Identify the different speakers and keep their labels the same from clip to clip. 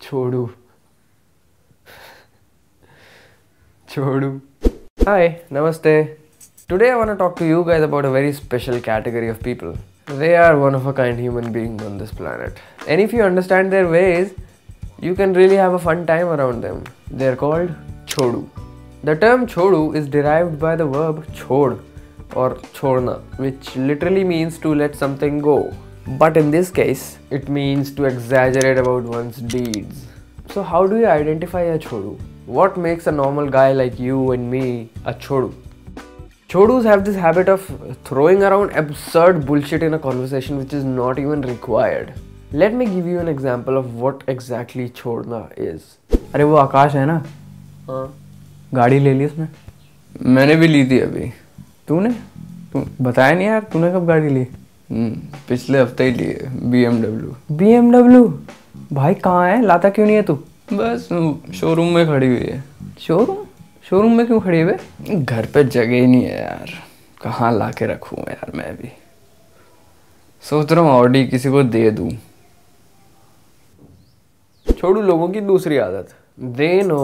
Speaker 1: Chodu. Chodu. Hi, Namaste. Today I want to talk to you guys about a very special category of people. They are one of a kind human beings on this planet. And if you understand their ways, you can really have a fun time around them. They are called Chodu. The term Chodu is derived by the verb chod or chorna, which literally means to let something go. But in this case, it means to exaggerate about one's deeds. So how do you identify a Chodu? What makes a normal guy like you and me a Chodu? Chodus have this habit of throwing around absurd bullshit in a conversation which is not even required. Let me give you an example of what exactly Chodna is.
Speaker 2: अरे वो आकाश है ना,
Speaker 1: हाँ,
Speaker 2: गाड़ी ले ली उसने।
Speaker 1: मैंने भी ली थी अभी।
Speaker 2: तू बताया नहीं यार, तूने कब गाड़ी ली?
Speaker 1: पिछले हफ्ते ही ली है, BMW।
Speaker 2: BMW? भाई कहाँ है, लाता क्यों नहीं है तू?
Speaker 1: बस शोरूम में खड़ी हुई है।
Speaker 2: शोरूम में क्यों खड़ी है?
Speaker 1: घर पे जगह ही नहीं है यार, कहाँ ला के रखूँ यार। मैं भी सोच रहा हूँ ऑडी किसी को दे दूँ। छोड़ू लोगों की दूसरी आदत, दे नो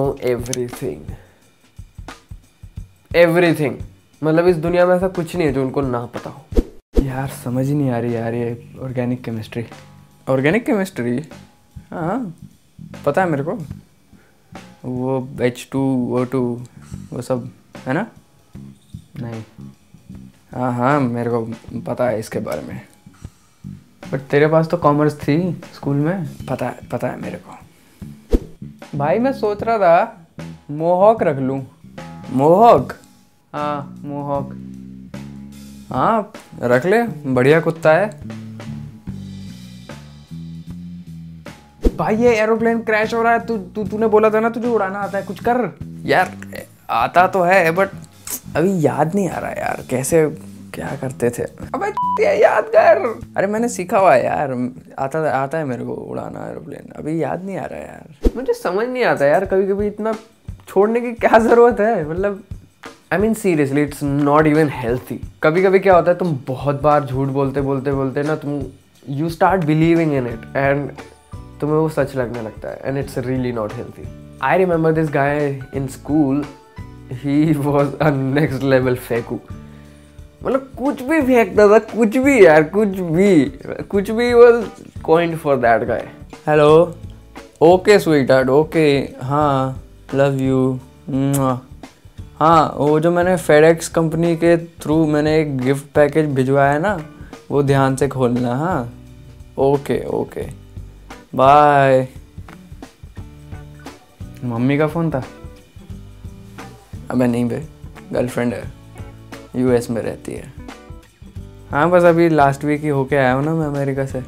Speaker 1: एवरीथिंग। मतलब इस दुनिया में ऐसा कुछ नहीं है जो उनको ना पता हो।
Speaker 2: यार समझ ही नहीं आ रही यार ये ऑर्गेनिक केमिस्ट्री। हाँ पता है मेरे को, वो H2O2 वो सब है ना?
Speaker 1: नहीं,
Speaker 2: हाँ मेरे को पता है इसके बारे में। बट तेरे पास तो कॉमर्स थी स्कूल में। पता है मेरे को। भाई मैं सोच रहा था मोहॉक रख लूँ।
Speaker 1: मोहॉक?
Speaker 2: हाँ मोहॉक।
Speaker 1: हाँ रख ले, बढ़िया कुत्ता है।
Speaker 2: भाई ये एरोप्लेन क्रैश हो रहा है, तूने बोला था ना तुझे उड़ाना आता है, कुछ कर।
Speaker 1: यार आता तो है बट अभी याद नहीं आ रहा यार, कैसे क्या करते थे।
Speaker 2: अबे याद कर।
Speaker 1: अरे मैंने सीखा हुआ है यार, आता है मेरे को उड़ाना एरोप्लेन, अभी याद नहीं आ रहा यार।
Speaker 2: मुझे समझ नहीं आता यार, कभी कभी इतना छोड़ने की क्या जरूरत है। मतलब
Speaker 1: I mean seriously, it's not even healthy.
Speaker 2: कभी कभी क्या होता है, तुम बहुत बार झूठ बोलते ना, तुम
Speaker 1: you start believing in it and तुम्हें वो सच लगने लगता है and it's really not healthy.
Speaker 2: I remember this guy in school,
Speaker 1: he was a next level फेकू।
Speaker 2: मतलब कुछ भी फेंकता था, कुछ भी यार, कुछ भी was coined for that guy.
Speaker 1: Hello, okay sweetheart, okay, हाँ लव यू। हाँ वो जो मैंने फेडेक्स कंपनी के थ्रू मैंने एक गिफ्ट पैकेज भिजवाया ना, वो ध्यान से खोलना। हाँ ओके बाय।
Speaker 2: मम्मी का फ़ोन था?
Speaker 1: अबे नहीं बे, गर्लफ्रेंड है, US में रहती है।
Speaker 2: हाँ बस अभी लास्ट वीक ही होके आया हूँ ना मैं अमेरिका से।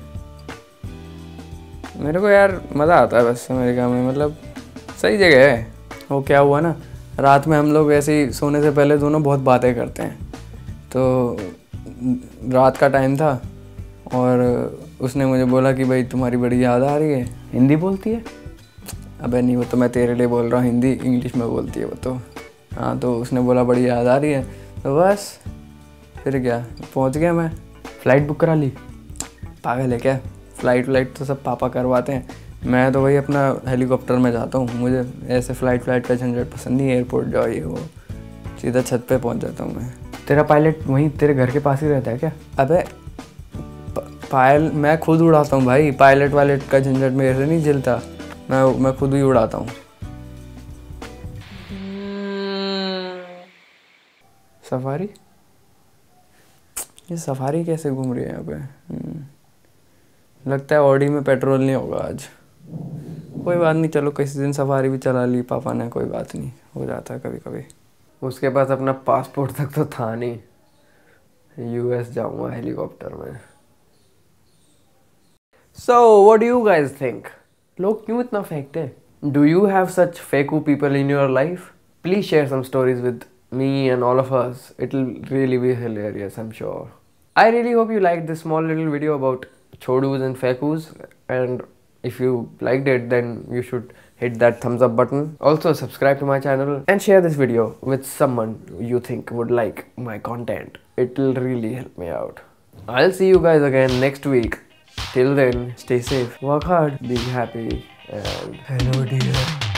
Speaker 1: मेरे को यार मज़ा आता है बस अमेरिका में, मतलब सही जगह है।
Speaker 2: वो क्या हुआ ना,
Speaker 1: रात में हम लोग ऐसे ही सोने से पहले दोनों बहुत बातें करते हैं। तो रात का टाइम था और उसने मुझे बोला कि भाई तुम्हारी बड़ी याद आ रही है।
Speaker 2: हिंदी बोलती है?
Speaker 1: अबे नहीं, वो तो मैं तेरे लिए बोल रहा हूँ, हिंदी इंग्लिश में बोलती है वो तो। हाँ तो उसने बोला बड़ी याद आ रही है, तो बस फिर क्या, पहुँच गया मैं।
Speaker 2: फ़्लाइट बुक करा ली?
Speaker 1: पागल है क्या, फ़्लाइट तो सब पापा करवाते हैं, मैं तो वही अपना हेलीकॉप्टर में जाता हूँ। मुझे ऐसे फ़्लाइट का झंझट पसंद नहीं है, एयरपोर्ट जाओ ये वो, सीधा छत पे पहुँच जाता हूँ मैं।
Speaker 2: तेरा पायलट वहीं तेरे घर के पास ही रहता है क्या?
Speaker 1: अबे मैं खुद उड़ाता हूँ भाई, पायलट का झंझट मेरे से नहीं झेलता, मैं खुद ही उड़ाता हूँ।
Speaker 2: सफारी?
Speaker 1: ये सफारी कैसे घूम रही है यहाँ पे? लगता है ऑडी में पेट्रोल नहीं होगा आज। कोई बात नहीं, चलो किसी दिन सफारी भी चला ली पापा ने, कोई बात नहीं, हो जाता है कभी कभी।
Speaker 2: उसके पास अपना पासपोर्ट तक तो था नहीं, US जाऊंगा हेलीकॉप्टर में।
Speaker 1: So what do you guys think?
Speaker 2: लोग क्यों इतना फेंकते हैं?
Speaker 1: Do you have such feku people in your life? Please share some stories with me and all of us. It'll really be hilarious, I'm sure. I really hope you liked this small little video about chodus and fekus, and if you liked it, then you should hit that thumbs up button. Also subscribe to my channel and share this video with someone you think would like my content. It'll really help me out. I'll see you guys again next week. Till then, stay safe, work hard, be happy. and hello dear.